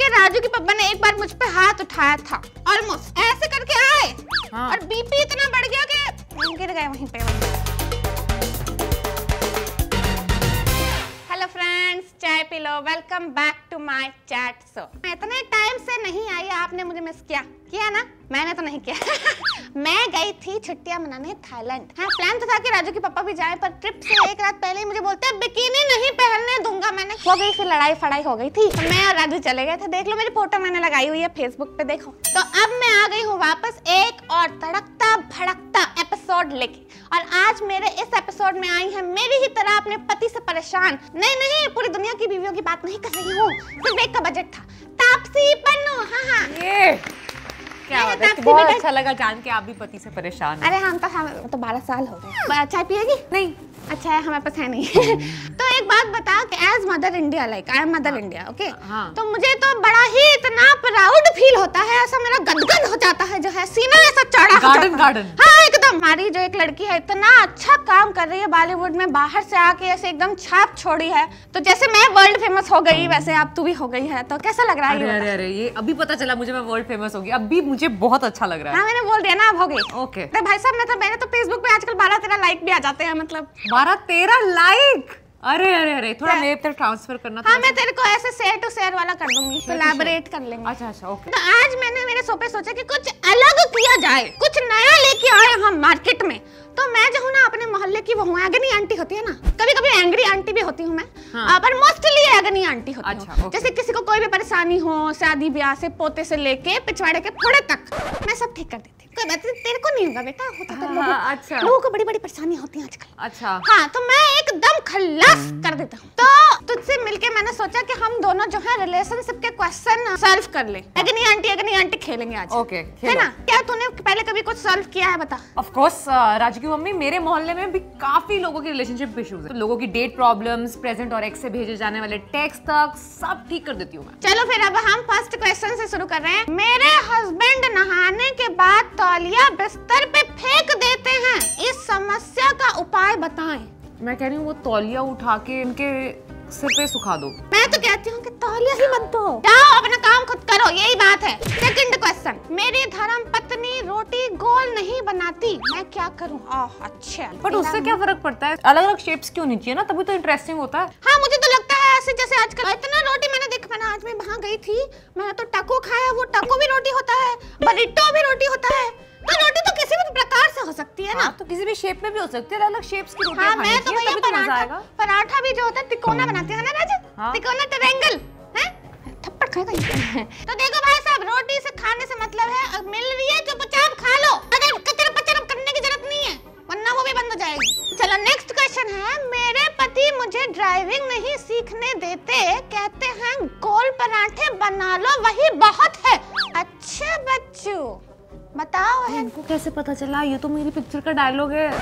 राजू के पापा ने एक बार मुझ पे हाथ उठाया था, ऑलमोस्ट ऐसे करके आए और बीपी इतना बढ़ गया कि गिर गए वहीं पे। हेलो फ्रेंड्स, चाय पी लो। Welcome back to my chat show. इतने टाइम से नहीं आई, आपने मुझे मिस किया ना? मैंने तो नहीं किया। मैं गई थी छुट्टियां मनाने थाईलैंड। हाँ, प्लान तो था कि राजू के पापा भी जाए, पर ट्रिप से एक रात पहले ही मुझे बोलते हैं बिकिनी नहीं पहनने दूंगा। मैंने हो गई, फिर लड़ाई फड़ाई हो गई थी, तो मैं और राजू चले गए थे। देख लो मेरी फोटो मैंने लगाई हुई है फेसबुक पे, देखो। तो अब मैं आ गई हूँ वापस एक और तड़कता भड़कता एपिसोड लेके। और आज मेरे इस एपिसोड में आई है मेरी ही तरह अपने पति से परेशान, नहीं पूरी दुनिया की बीवियों की बात नहीं कर रही हूँ, सिर्फ एक का बजट था, तापसी पन्नू। हाँ ये क्या बात है, बहुत अच्छा लगा जान के आप भी पति से परेशान। अरे हम तो 12 साल हो गए। चाय पिएगी? नहीं, अच्छा है हमारे पास है नहीं। तो एक बात बता कि as mother India, like I am mother India, okay, तो मुझे तो बड़ा ही इतना प्राउड फील होता है, ऐसा मेरा गदगद हो जाता है, जो है सीना ऐसा चढ़ा गार्डन। हाँ एकदम। हमारी जो एक लड़की है इतना अच्छा काम कर रही है बॉलीवुड में, बाहर से आके ऐसे एकदम छाप छोड़ी है। तो जैसे मैं वर्ल्ड फेमस हो गई, वैसे अब तू भी हो गई है, तो कैसा लग रहा है? अरे ये अभी पता चला मुझे, मैं वर्ल्ड फेमस होगी, अभी मुझे बहुत अच्छा लग रहा है। हाँ मैंने बोल दिया ना, अब हो गई। ओके भाई साहब, मैंने तो फेसबुक पे आजकल 12-13 लाइक भी आ जाते हैं, मतलब 12-13 लाइक। अरे थोड़ा मेरे तरफ ट्रांसफर करना। हाँ मैं तेरे को ऐसे शेयर टू शेयर वाला कर दूंगी, कोलैबोरेट कर लेंगे। अच्छा ओके। तो आज मैंने मेरे सोफे सोचा कि कुछ अलग किया जाए, कुछ नया लेके आए हम मार्केट में। तो मैं जो हूँ ना, अपने मोहल्ले की वो हूँ, एगनी आंटी होती है ना, कभी कभी एंग्री आंटी भी होती हूँ मैं, पर मोस्टली एगनी आंटी होती हूँ। जैसे किसी को कोई भी परेशानी हो, शादी ब्याह से, पोते से लेके पिछवाड़े के फोड़े तक, मैं सब ठीक कर देती हूँ। तेरे को नहीं होगा बेटा, होता तो अच्छा। लोगों को बड़ी बड़ी परेशानी होती है आजकल। अच्छा हाँ, तो मैं एकदम खल्लास कर देता हूँ। तो तुझसे मिलके मैंने सोचा कि हम दोनों जो है रिलेशनशिप के क्वेश्चन सॉल्व कर ले। अग्नि आंटी खेलेंगे आज। ओके, है ना? क्या तूने पहले कभी कुछ सॉल्व किया है, बता? ऑफ कोर्स राजू की मम्मी, मेरे मोहल्ले में भी काफी लोगों की रिलेशनशिप इश्यूज है। लोगों की डेट प्रॉब्लम्स, प्रेजेंट और एक्स से भेजे जाने वाले टेक्स्ट तक सब ठीक कर देती हूँ मैं। चलो फिर अब हम फर्स्ट क्वेश्चन से शुरू कर रहे हैं। मेरे हस्बैंड नहाने के बाद तौलिया बिस्तर पे फेंक देते हैं, इस समस्या का उपाय बताएं। मैं कह रही हूँ वो तौलिया उठा के इनके सिर पे सुखा दो। मैं तो कहती हूँ कि तौलिया ही मत दो, जाओ अपना काम खुद करो, यही बात है। सेकंड क्वेश्चन, मेरी धर्म पत्नी रोटी गोल नहीं बनाती, मैं क्या करूँ? अच्छा, बट उससे क्या फर्क पड़ता है? अलग अलग शेप्स क्यों नहीं चाहिए ना, तभी तो इंटरेस्टिंग होता है। हाँ मुझे तो लगता है ऐसे, जैसे आजकल इतना रोटी मैंने आज मैं वहाँ गई थी, मैंने तो टाको खाया, वो टाको भी रोटी होता है, बरिटो भी रोटी होता है। तो रोटी तो किसी भी प्रकार से हो सकती है ना। तो किसी भी शेप में भी हो सकती है, अलग शेप्स की रोटी। हाँ मैं तो भैया पराठा भी जो होता है तिकोना बनाते हैं ना राजा, तिकोना ट्रायंगल है, थप्पड़ खाएगा। तो देखो भाई साहब, रोटी से खाने से मतलब है, अब मिल रही है चुपचाप खा लो, अगर कचर पचर करने की जरूरत नहीं है, वरना वो भी बंद हो जाएगी। चलो नेक्स्ट क्वेश्चन है, मेरे पति मुझे ड्राइविंग नहीं सीखने देते, कहते हैं गोल पराठे बना लो वही बहुत है। अच्छा बच्चू बताओ है, इनको कैसे पता चला? ये तो मेरी पिक्चर का डायलॉग है।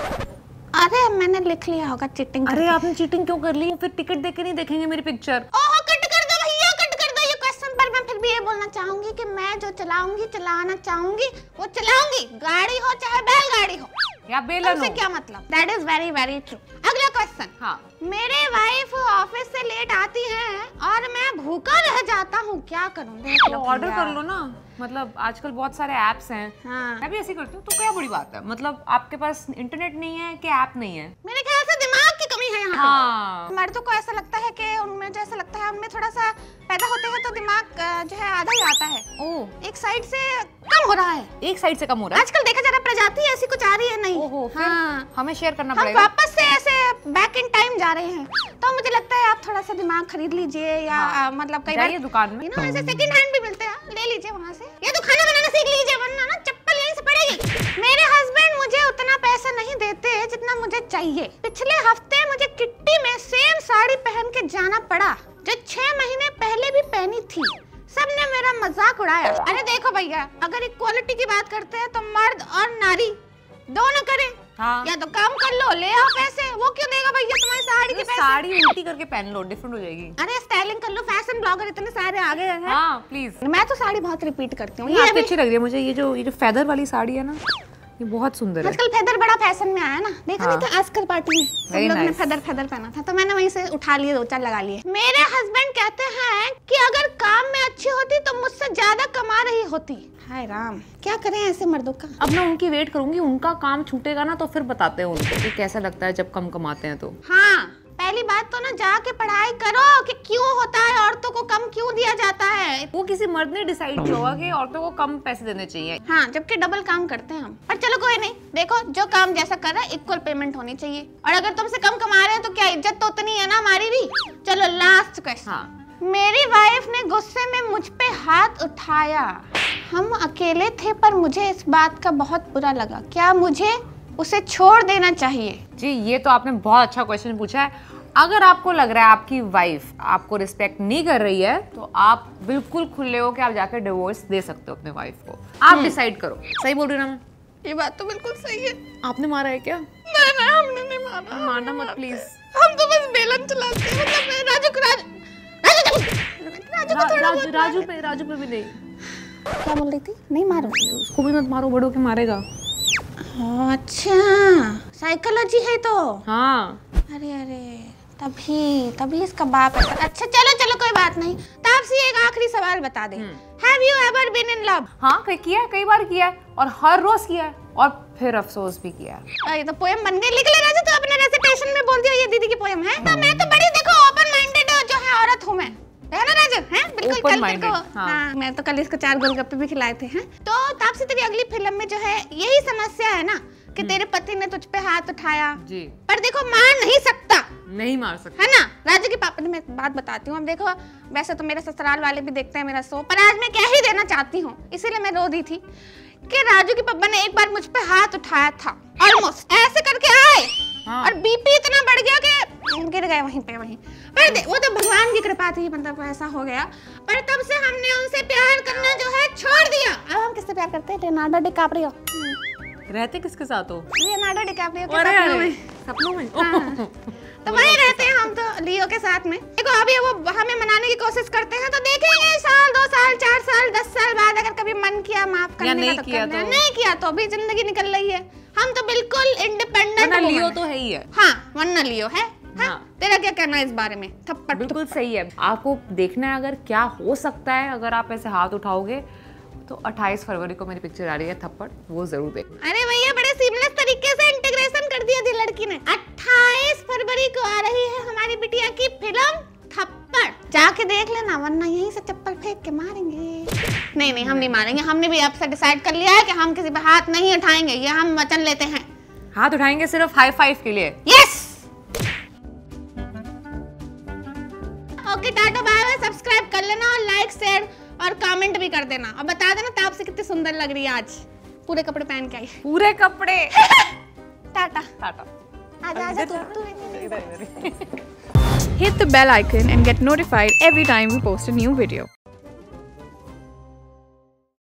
अरे मैंने लिख लिया होगा चीटिंग। अरे आपने चीटिंग क्यों कर ली? फिर टिकट देके नहीं देखेंगे मेरी पिक्चर। ओह कट कर दो भैया, कट कर दो ये क्वेश्चन। पर मैं फिर भी ये बोलना चाहूंगी कि मैं जो चलाना चाहूंगी वो चलाऊंगी, गाड़ी हो चाहे बैलगाड़ी हो या बेलन हो। क्या मतलब? That is very very true. अगला क्वेश्चन, हाँ, मेरे वाइफ ऑफिस से लेट आती हैं और मैं भूखा रह जाता हूँ, क्या करूँ? ऑर्डर कर लो ना, मतलब आजकल बहुत सारे ऐप्स हैं। हाँ। मैं भी ऐसे करती हूँ, तो क्या बड़ी बात है? मतलब आपके पास इंटरनेट नहीं है कि ऐप नहीं है? मेरे ख्याल से दिमाग की कमी है यहाँ। हाँ। मर्दों को ऐसा लगता है कि उनमें जैसा लगता है, उनमें थोड़ा सा पैदा होते हैं तो दिमाग जो है आधा ही आता है। ओह, एक साइड से कम हो रहा है, एक साइड से कम हो रहा है। आजकल देखा जा रहा है, प्रजाति ऐसी कुछ आ रही है नहीं। ओहो, हाँ। हमें शेयर करना हम पड़ेगा। वापस से ऐसे बैक इन टाइम जा रहे हैं, तो मुझे लगता है आप थोड़ा सा दिमाग खरीद लीजिए, या मतलब कई बार दुकान में ऐसे सेकंड हैंड भी मिलते हैं, ले लीजिए वहाँ से, या तो खाना बनाना सीख लीजिए, वरना ना चप्पल यहीं से पड़ेगी। मेरे हस्बैंड मुझे उतना पैसा नहीं देते जितना मुझे चाहिए। पिछले हफ्ते मुझे किट्टी में सेम साड़ी पहन के जाना पड़ा, जो 6 महीने पहले भी पहनी थी। सबने मेरा मजाक उड़ाया। अरे देखो भैया, अगर इक्वालिटी की बात करते हैं तो मर्द और नारी दोनों करें। हाँ। या तो काम कर लो, ले आओ पैसे, वो क्यों देगा भैया तुम्हारी साड़ी के पैसे? साड़ी उल्टी करके पहन लो, डिफरेंट हो जाएगी। अरे स्टाइलिंग कर लो, फैशन ब्लॉगर इतने सारे आ गए हैं। हाँ प्लीज। मैं तो साड़ी बहुत रिपीट करती हूँ। ये अच्छी लग रही है मुझे, ये जो फेदर वाली साड़ी है ना, ये बहुत सुंदर है। आजकल फेदर बड़ा फैशन में आया ना, देखा नहीं था आजकल पार्टी में सब लोग ने फेदर पहना था, तो मैंने वहीं से उठा लिए, 2-4 लगा लिए। मेरे हस्बैंड कहते हैं कि अगर काम में अच्छी होती होती तो मुझसे ज्यादा कमा रही होती। हाय राम, क्या करें ऐसे मर्दों का। अब मैं उनकी वेट करूंगी, उनका काम छूटेगा ना तो फिर बताते हैं उनको कि कैसा लगता है जब कम कमाते हैं तो। हाँ, पहली बात तो ना जाके पढ़ाई करो कि क्यों होता है, औरतों को कम क्यों दिया जाता है। वो किसी मर्द ने डिसाइड किया होगा कि औरतों को कम पैसे देने चाहिए। हाँ, जबकि डबल काम करते हैं हम। पर चलो कोई नहीं, देखो जो काम जैसा कर रहा है इक्वल पेमेंट होनी चाहिए। और अगर तुमसे कम कमा रहे हैं तो क्या इज्जत तो उतनी है ना हमारी भी। चलो लास्ट क्वेश्चन। हाँ। मेरी वाइफ ने गुस्से में मुझ पे हाथ उठाया। हम अकेले थे पर मुझे इस बात का बहुत बुरा लगा। क्या मुझे उसे छोड़ देना चाहिए? जी, ये तो आपने बहुत अच्छा क्वेश्चन पूछा है। अगर आपको लग रहा है आपकी वाइफ आपको रिस्पेक्ट नहीं कर रही है तो आप बिल्कुल खुले हो कि आप जाकर डिवोर्स दे सकते हो अपने वाइफ को। आप डिसाइड करो। सही बोल रही हूँ ना मैं? ये बात तो बिल्कुल सही है। आपने मारा है क्या? ना, हमने नहीं मारा। मारना मत प्लीज। हम तो बस बेलन चलाते हैं। मतलब राजू पे भी नहीं। क्या बोल रही थी? नहीं मारो, उसको भी मत मारो, बड़ों के मारेगा। अच्छा, साइकोलॉजी है तो। हाँ। अरे तभी इसका बाप है। अच्छा चलो कोई बात नहीं। तापसी, एक आखिरी सवाल बता दे। Have you ever been in love? हाँ, किया है, कई बार किया है और हर रोज किया है और फिर अफसोस भी किया है। ये तो पोएम बन गई। लिख ले राजू, तो अपने रेसिटेशन में बोल दिया ये दीदी की पोएम है। तो मैं तो बड़ी देखो ओपन माइंडेड जो है औरत हूँ मैं, है ना राजू? हैं बिल्कुल। कल तेरे को हाँ, मैं तो कल इसको 4 गोलगप्पे भी खिलाए थे। हैं तो तापसी, तेरी अगली फिल्म में जो है यही समस्या है ना कि तेरे पति ने तुझ पे हाथ उठाया जी, पर देखो मार नहीं सकता, नहीं मार सकता, है ना? राजू के पापा ने, मैं बात बताती हूँ। अब देखो, वैसे तो मेरे ससुराल वाले भी देखते हैं मेरा शो, पर आज मैं क्या ही देना चाहती हूँ, इसीलिए मैं रो दी थी कि राजू के पापा ने एक बार मुझ पे हाथ उठाया था, ऑलमोस्ट ऐसे करके आए। हाँ। और बीपी इतना बढ़ गया कि गिर गए वहीं पे। पर वो तो भगवान की कृपा थी, मतलब ऐसा हो गया। पर तब से हमने उनसे प्यार करना जो है छोड़ दिया। अब हम किससे प्यार करते हैं? Leonardo DiCaprio. रहते किसके साथ हो? लियोनार्डो डिकैप्रियो के साथ। सपनों में। तो वही रहते हैं हम तो लियो के साथ में। देखो अभी वो हमें मनाने की कोशिश करते हैं, तो देखेंगे साल 2 साल 4 साल 10 साल बाद अगर कभी मन किया माफ करने का तो करना, नहीं किया तो भी जिंदगी निकल रही है। हम तो बिल्कुल इंडिपेंडेंट। लियो तो है ही है। हाँ, वरना लियो है। हाँ। तेरा क्या कहना है इस बारे में? थप्पड़ बिल्कुल सही है। आपको देखना है अगर क्या हो सकता है अगर आप ऐसे हाथ उठाओगे तो 28 फरवरी को मेरी पिक्चर आ रही है थप्पड़, वो जरूर देखना। अरे भैया, बड़े सीमलेस तरीके से इंटीग्रेशन कर दिया थी लड़की ने। 28 फरवरी को आ रही है हमारी बिटिया की फिल्म थप्पड़, जाके देख लेना, वरना यहीं से चप्पल फेंक के मारेंगे। नहीं, हम नहीं मारेंगे। हमने भी आपसे डिसाइड कर लिया है कि हम किसी पे हाथ नहीं उठाएंगे, ये हम वचन लेते हैं। हाथ उठाएंगे सिर्फ हाई फाइव के लिए। Yes. Okay, tata bye bye. Subscribe कर लेना और लाइक शेयर और कमेंट भी कर देना और बता देना तापसी कितनी सुंदर लग रही है आज, पूरे कपड़े पहन के आई। पूरे कपड़े। टाटा। आजा तू। Hit the bell icon and get notified every time we post a new video.